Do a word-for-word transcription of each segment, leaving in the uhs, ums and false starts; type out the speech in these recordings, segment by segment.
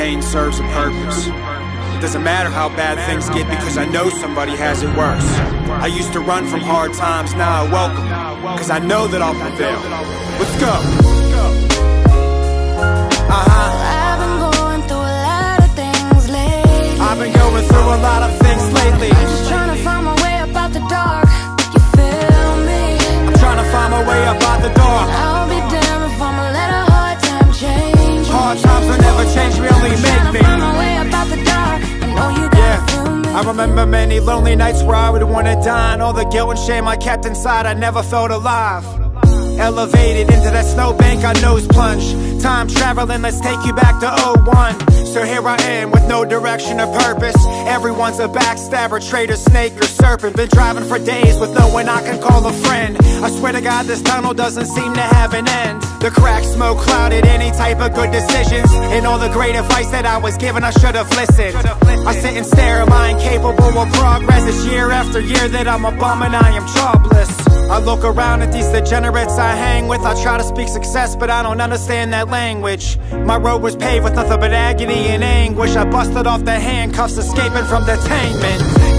pain serves a purpose. It doesn't matter how bad things get because I know somebody has it worse. I used to run from hard times, now I welcome them, cause I know that I'll prevail. Let's go. Uh-huh. I've been going through a lot of things lately. I've been going through a lot of things lately. I'm just trying to find my way up out the dark. You feel me? I'm trying to find my way up out the dark. I'll be damned if I'ma let a hard time change me. Hard times will never change me, only make me. I'm trying to find my way up out the dark. I know you gotta feel me. I remember many lonely nights where I would wanna die, and all the guilt and shame I kept inside, I never felt alive. Elevated into that snowbank, I nose plunge. Time traveling, let's take you back to oh one. So here I am with no direction or purpose. Everyone's a backstabber, traitor, snake or serpent. Been driving for days with no one I can call a friend. I swear to God this tunnel doesn't seem to have an end. The crack smoke clouded any type of good decisions, and all the great advice that I was given I should have listened. I sit and stare, am I incapable of progress? It's year after year that I'm a bum and I am jobless. I look around at these degenerates I hang with. I try to speak success, but I don't understand that language. My road was paved with nothing but agony and anguish. I busted off the handcuffs, escaping from detainment.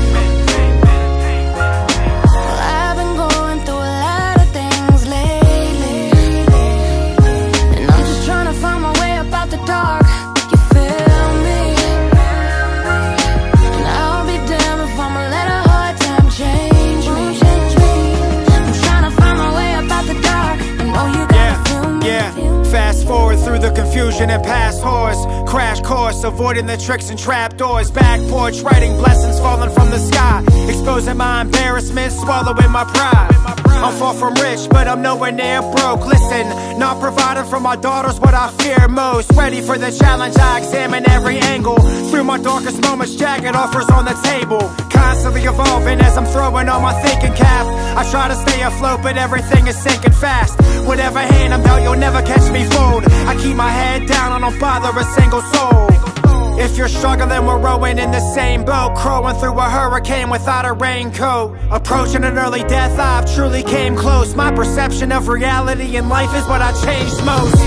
Well, I've been going through a lot of things lately, and I'm just trying to find my way up out the dark. You feel me? And I'll be damned if I'ma let a hard time change me. Yeah, fast forward through the confusion and past horrors. Crash course, avoiding the tricks and trapdoors. Back porch, writing blessings falling from the sky. Exposing my embarrassment, swallowing my pride. I'm far from rich, but I'm nowhere near broke. Listen, not providing for my daughters what I fear most. Ready for the challenge, I examine every angle. Through my darkest moments, jagged offers on the table. Constantly evolving as I'm throwing on my thinking cap. I try to stay afloat, but everything is sinking fast. Whatever hand I'm dealt, you'll never catch me fold. I keep my head down, I don't bother a single soul. If you're struggling, we're rowing in the same boat. Crowing through a hurricane without a raincoat. Approaching an early death, I've truly came close. My perception of reality and life is what I changed most.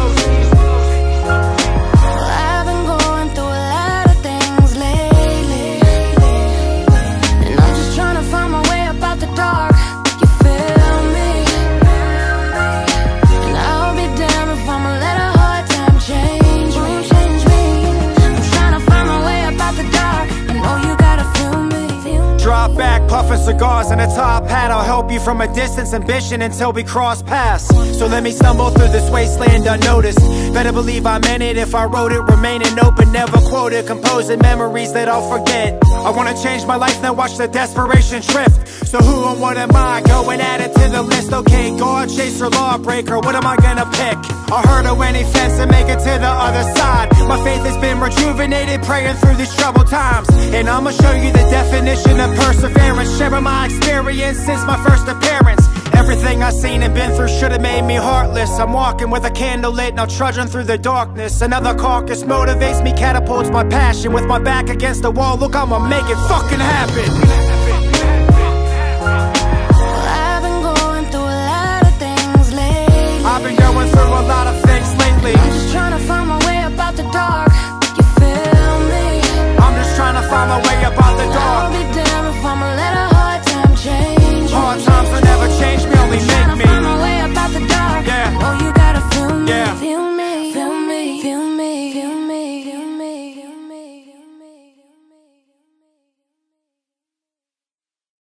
Drop back, puffin' cigars and a top hat. I'll help you from a distance, ambition until we cross paths. So let me stumble through this wasteland unnoticed. Better believe I'm in it if I wrote it, remaining open, never quoted, composing memories that I'll forget. I wanna change my life, now watch the desperation drift. So who and what am I? Go and add it to the list. Okay, God chaser, lawbreaker, what am I gonna pick? I'll hurdle any fence and make it to the other side. My faith has been rejuvenated, praying through these troubled times. And I'ma show you the definition of perseverance, sharing my experience since my first appearance. Everything I've seen and been through should've made me heartless. I'm walking with a candle lit, now trudging through the darkness. Another carcass motivates me, catapults my passion. With my back against the wall, look, I'ma make it fucking happen. I've been going through a lot of things lately. I've been going through a lot of things lately. I'm just trying to find